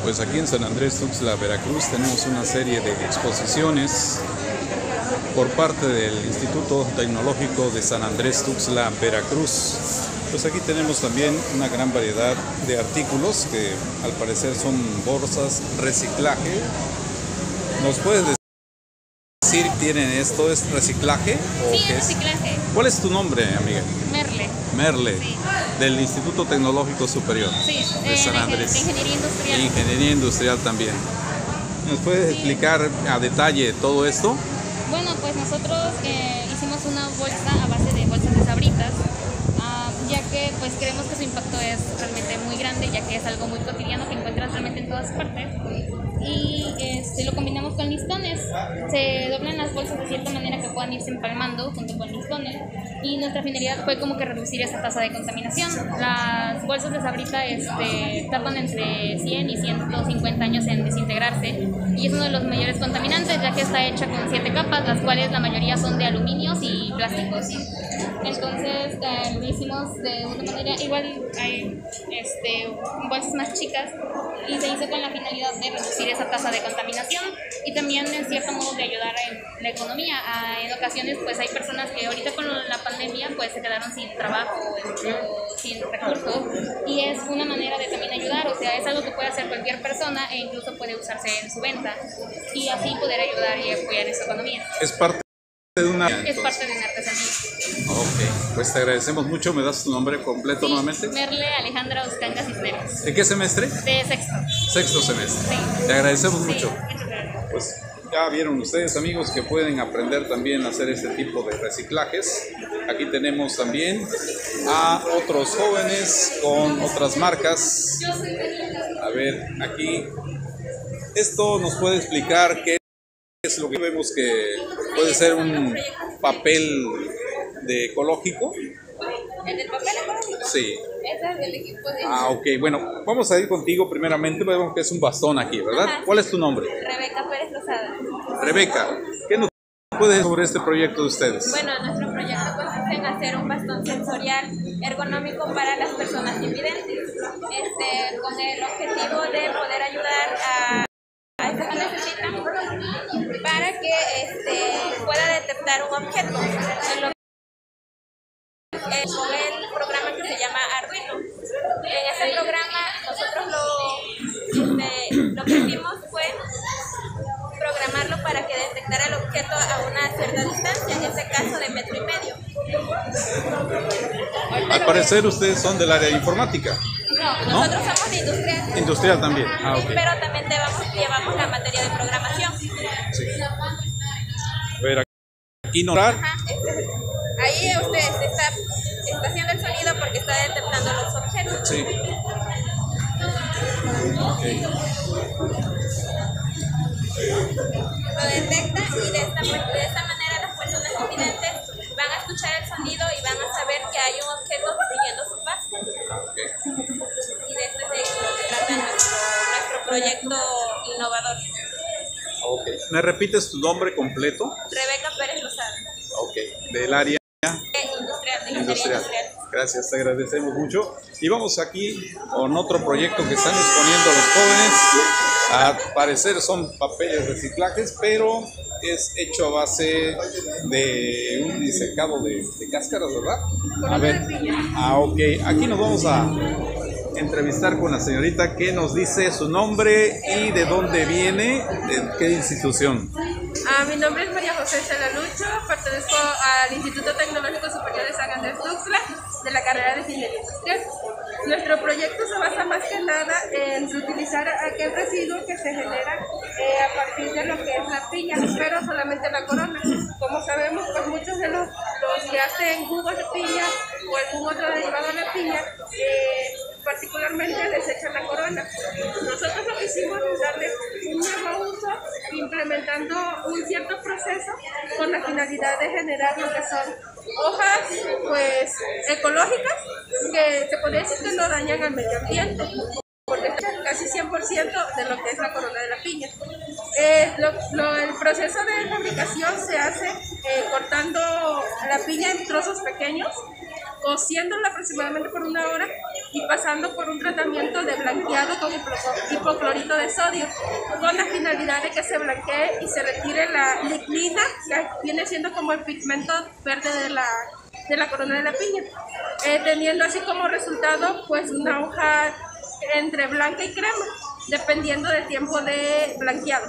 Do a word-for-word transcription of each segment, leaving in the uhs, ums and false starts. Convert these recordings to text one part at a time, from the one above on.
Pues aquí en San Andrés Tuxtla, Veracruz, tenemos una serie de exposiciones por parte del Instituto Tecnológico de San Andrés Tuxtla, Veracruz. Pues aquí tenemos también una gran variedad de artículos que al parecer son bolsas reciclaje. ¿Nos puedes decir tienen esto? ¿Es reciclaje? ¿O sí, qué es reciclaje. Es? ¿Cuál es tu nombre, amiga? Merle. Merle, sí. Del Instituto Tecnológico Superior sí, de eh, San Andrés. De Ingeniería Industrial. Ingeniería Industrial también. ¿Nos puedes sí. explicar a detalle todo esto? Bueno, pues nosotros eh, hicimos una bolsa a base de bolsas de Sabritas, uh, ya que pues creemos que su impacto es realmente muy grande, ya que es algo muy cotidiano que encuentras realmente en todas partes. Y este, lo combinamos con listones. Se doblan las bolsas de cierta manera que puedan irse empalmando junto con listones, y nuestra finalidad fue como que reducir esa tasa de contaminación. Las bolsas de Sabrita este, tardan entre cien y ciento cincuenta años en desintegrarse, y es uno de los mayores contaminantes, ya que está hecha con siete capas, las cuales la mayoría son de aluminios y plásticos. Entonces eh, lo hicimos de una manera igual, hay este, bolsas más chicas, y se hizo con la finalidad de reducir esa tasa de contaminación y también en cierto modo de ayudar en la economía. Ah, en ocasiones pues hay personas que ahorita con la pandemia pues se quedaron sin trabajo o sin recursos, y es una manera de también ayudar, o sea, es algo que puede hacer cualquier persona e incluso puede usarse en su venta y así poder ayudar y apoyar esa economía. Es parte de una... Es parte de una artesanía. Ok, pues te agradecemos mucho. ¿Me das tu nombre completo sí, nuevamente? Merle Alejandra Uscanga Cisneros. ¿De qué semestre? De sexto. Sexto semestre. Sí. Te agradecemos sí, mucho. Pues ya vieron ustedes, amigos, que pueden aprender también a hacer este tipo de reciclajes. Aquí tenemos también a otros jóvenes con otras marcas. A ver, aquí. Esto nos puede explicar qué es lo que vemos, que puede ser un papel de ecológico. ¿En el papel ecológico? Sí. Ese es el equipo de... Ah, ok. Bueno, vamos a ir contigo primeramente. Vemos que es un bastón aquí, ¿verdad? Ajá, ¿Cuál sí. es tu nombre? Rebeca Pérez Lozada. Rebeca, ¿qué nos puedes decir sobre este proyecto de ustedes? Bueno, nuestro proyecto consiste en hacer un bastón sensorial ergonómico para las personas invidentes, este, con el objetivo de poder ayudar a, a estas que necesitan para que este, pueda detectar un objeto. En lo Eh, con el programa que se llama Arduino. En ese programa nosotros lo, este, lo que hicimos fue programarlo para que detectara el objeto a una cierta distancia, en este caso de metro y medio. Al parecer ustedes son del área de informática. No, ¿No? nosotros somos de industrial. Industrial también. Ajá, Ah, sí, ok. pero también llevamos, llevamos la materia de programación. Sí. A ver, aquí no. Ajá, este, ahí usted está, está haciendo el sonido porque está detectando los objetos. Sí. Ok. Lo detecta y de esta, de esta manera las personas invidentes van a escuchar el sonido y van a saber que hay un objeto siguiendo su paso. Okay. Y de esto es de lo que trata nuestro, nuestro proyecto innovador. Ok. ¿Me repites tu nombre completo? Rebeca Pérez Lozada. Ok. Del área Industrial, de ingeniería industrial. industrial. Gracias, te agradecemos mucho. Y vamos aquí con otro proyecto que están exponiendo los jóvenes. Al parecer son papeles reciclajes, pero es hecho a base de un disecado de, de cáscaras, ¿verdad? A ver. Ah, ok. Aquí nos vamos a entrevistar con la señorita que nos dice su nombre y de dónde viene, de qué institución. Ah, mi nombre es María José Salalucho, pertenezco al Instituto Tecnológico Superior de San Andrés Tuxtla, de la carrera de Ingeniería Industrial. Nuestro proyecto se basa más que nada en reutilizar aquel residuo que se genera eh, a partir de lo que es la piña, pero solamente la corona. Como sabemos, pues muchos de los, los que hacen jugos de piña o algún otro derivado de la piña, eh, particularmente desechan la corona. Nosotros lo que hicimos es darle un nuevo uso, implementando un cierto proceso con la finalidad de generar lo que son hojas pues ecológicas, que se podría decir que no dañan al medio ambiente, porque es casi cien por ciento de lo que es la corona de la piña. Eh, lo, lo, el proceso de fabricación se hace eh, cortando la piña en trozos pequeños, cociéndola aproximadamente por una hora y pasando por un tratamiento de blanqueado con hipoclorito de sodio, con la finalidad de que se blanquee y se retire la lignina, que viene siendo como el pigmento verde de la, de la corona de la piña, eh, teniendo así como resultado pues una hoja entre blanca y crema, dependiendo del tiempo de blanqueado.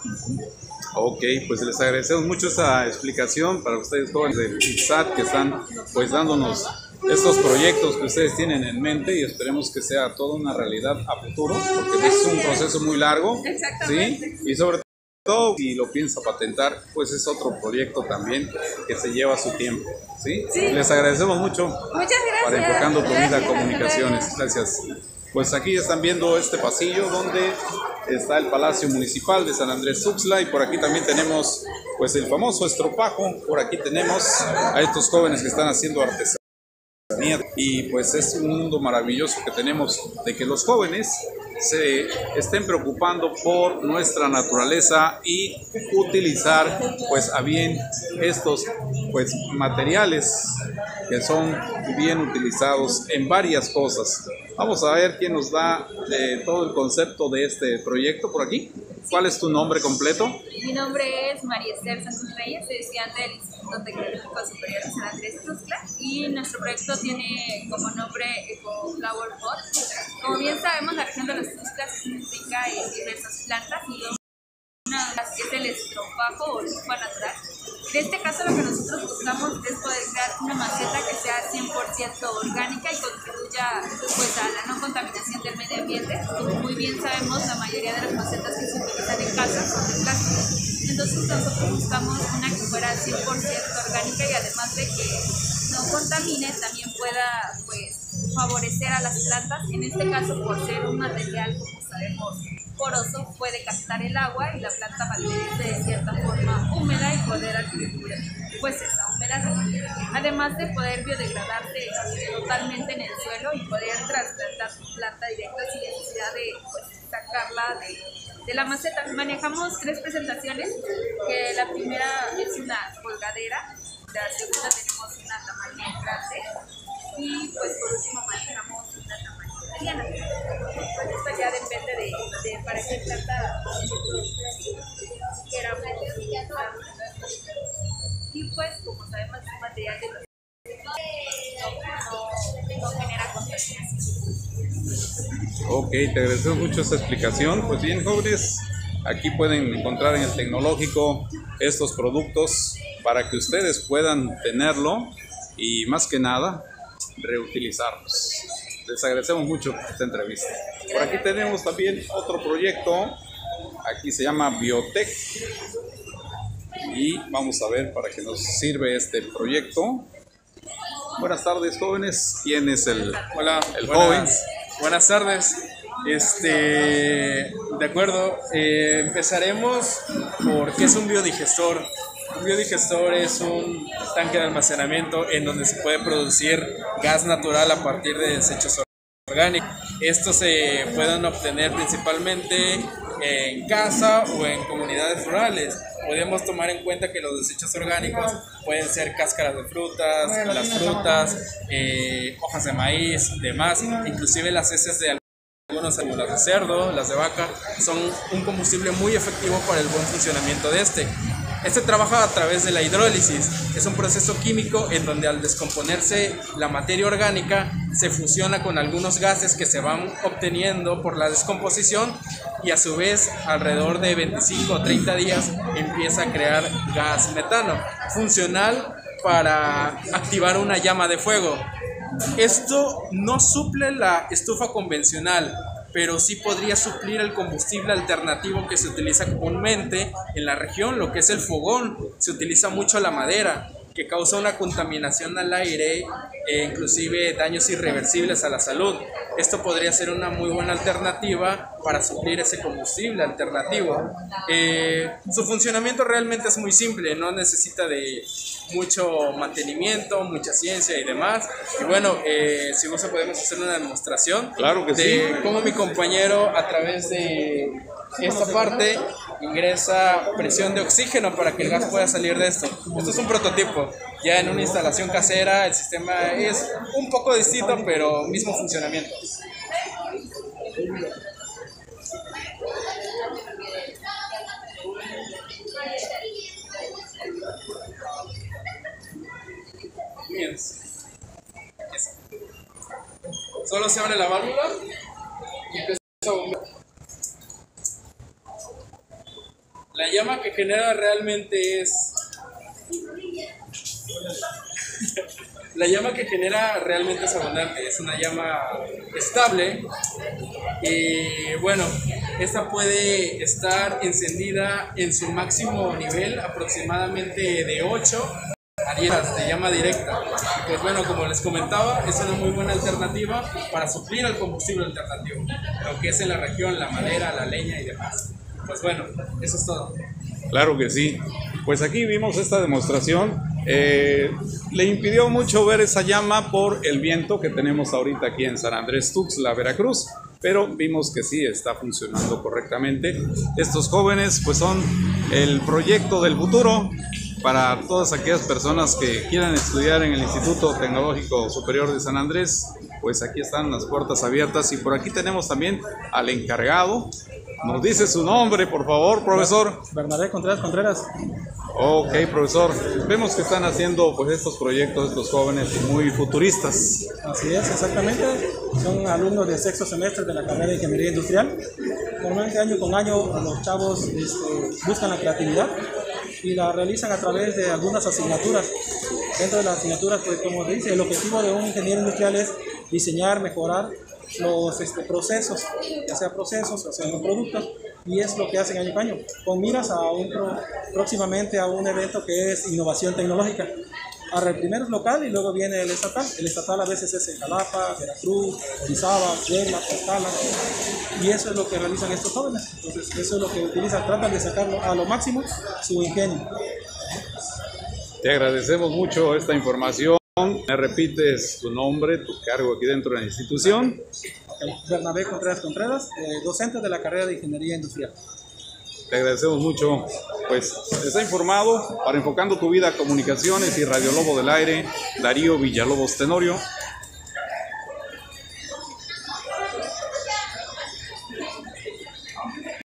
Ok, pues les agradecemos mucho esa explicación para ustedes jóvenes del I C S A T que están pues dándonos estos proyectos que ustedes tienen en mente, y esperemos que sea toda una realidad a futuro, porque es un proceso muy largo, ¿sí? Y sobre todo, si lo piensa patentar, pues es otro proyecto también que se lleva su tiempo, ¿sí? Sí. Les agradecemos mucho. Muchas gracias. Para Enfocando tu Gracias. Vida Comunicaciones. Gracias. Pues aquí están viendo este pasillo donde está el Palacio Municipal de San Andrés Tuxtla, y por aquí también tenemos pues el famoso estropajo. Por aquí tenemos a estos jóvenes que están haciendo artesanía, y pues es un mundo maravilloso que tenemos de que los jóvenes se estén preocupando por nuestra naturaleza y utilizar pues a bien estos pues materiales que son bien utilizados en varias cosas. Vamos a ver quién nos da eh, todo el concepto de este proyecto por aquí. ¿Cuál es tu nombre completo? Mi nombre es María Esther Santos Reyes, soy estudiante del Instituto Tecnológico Superior de San Andrés Tuxtla, y nuestro proyecto tiene como nombre Eco Flower Pot. Como bien sabemos, la región de los Tuxtlas es muy rica en diversas plantas, y una de las es el estropajo o lupa natural. En este caso, lo que nosotros buscamos es poder crear una maceta que sea cien por ciento orgánica y contribuya pues, a la no contaminación del medio ambiente. Como muy bien sabemos, la mayoría de las macetas que se utilizan en casa son de plástico. Entonces nosotros buscamos una que fuera cien por ciento orgánica, y además de que no contamine, también pueda pues, favorecer a las plantas. En este caso, por ser un material, como sabemos, poroso, puede captar el agua y la planta mantenerse de cierta forma húmeda y poder adquirir pues esa humedad, además de poder biodegradarse totalmente en el suelo y poder trasplantar su planta directa sin necesidad de pues, sacarla de, de la maceta. Manejamos tres presentaciones, que la primera es una colgadera, la segunda tenemos una tamaño grande, y pues por último manejamos una tamaño mediana. Pues esto ya depende de, de para qué planta queramos. Y pues como sabemos, es un material de no, no, no genera contaminación. Ok, te agradezco mucho esta explicación. Pues bien, jóvenes, aquí pueden encontrar en el tecnológico estos productos para que ustedes puedan tenerlo y más que nada reutilizarlos. Les agradecemos mucho esta entrevista. Por aquí tenemos también otro proyecto, aquí se llama Biotech, y vamos a ver para qué nos sirve este proyecto. Buenas tardes, jóvenes. ¿Quién es el, Hola, el buenas, joven? Buenas tardes. Este, de acuerdo, eh, empezaremos por qué es un biodigestor. Un biodigestor es un tanque de almacenamiento en donde se puede producir gas natural a partir de desechos orgánicos. Estos se pueden obtener principalmente en casa o en comunidades rurales. Podemos tomar en cuenta que los desechos orgánicos pueden ser cáscaras de frutas, las frutas, eh, hojas de maíz, demás, inclusive las heces de algunos animales de cerdo, las de vaca, son un combustible muy efectivo para el buen funcionamiento de este. Este trabaja a través de la hidrólisis, es un proceso químico en donde al descomponerse la materia orgánica se fusiona con algunos gases que se van obteniendo por la descomposición, y a su vez alrededor de veinticinco o treinta días empieza a crear gas metano, funcional para activar una llama de fuego. Esto no suple la estufa convencional, pero sí podría suplir el combustible alternativo que se utiliza comúnmente en la región, lo que es el fogón. Se utiliza mucho la madera, que causa una contaminación al aire e inclusive daños irreversibles a la salud. Esto podría ser una muy buena alternativa para suplir ese combustible alternativo. Eh, su funcionamiento realmente es muy simple, no necesita de mucho mantenimiento, mucha ciencia y demás. Y bueno, eh, si gusta podemos hacer una demostración, claro que de sí, cómo mi compañero a través de esta parte ingresa presión de oxígeno para que el gas pueda salir de esto. Esto es un prototipo. Ya en una instalación casera el sistema es un poco distinto, pero mismo funcionamiento. Bien. Solo se abre la válvula y empieza a bombear. La llama que genera realmente es... La llama que genera realmente es abundante, es una llama estable. Y bueno, esta puede estar encendida en su máximo nivel, aproximadamente de ocho a diez de llama directa. Pues bueno, como les comentaba, es una muy buena alternativa para suplir al combustible alternativo, lo que es en la región, la madera, la leña y demás. Pues bueno, eso es todo. Claro que sí. Pues aquí vimos esta demostración. Eh, le impidió mucho ver esa llama por el viento que tenemos ahorita aquí en San Andrés Tuxtla, Veracruz, pero vimos que sí está funcionando correctamente. Estos jóvenes pues son el proyecto del futuro para todas aquellas personas que quieran estudiar en el Instituto Tecnológico Superior de San Andrés. Pues aquí están las puertas abiertas y por aquí tenemos también al encargado. Nos dice su nombre, por favor, profesor. Bernabé Contreras Contreras. Ok, profesor. Vemos que están haciendo pues estos proyectos, estos jóvenes muy futuristas. Así es, exactamente. Son alumnos de sexto semestre de la carrera de Ingeniería Industrial. Normalmente año con año los chavos este, buscan la creatividad y la realizan a través de algunas asignaturas. Dentro de las asignaturas, pues como se dice, el objetivo de un ingeniero industrial es diseñar, mejorar los este, procesos, ya sea procesos o sea los productos, y es lo que hacen año con año, con miras a un pro, próximamente a un evento que es innovación tecnológica. Ahora, el primero es local y luego viene el estatal. El estatal a veces es en Jalapa, Veracruz, Orizaba, Puebla, Tlaxcala, y eso es lo que realizan estos jóvenes. Entonces, eso es lo que utilizan, tratan de sacarlo a lo máximo su ingenio. Te agradecemos mucho esta información. ¿Me repites tu nombre, tu cargo aquí dentro de la institución? Okay. Bernabé Contreras Contreras, eh, docente de la carrera de Ingeniería Industrial. Te agradecemos mucho. Pues está informado para Enfocando tu Vida Comunicaciones y Radio Lobo del Aire, Darío Villalobos Tenorio.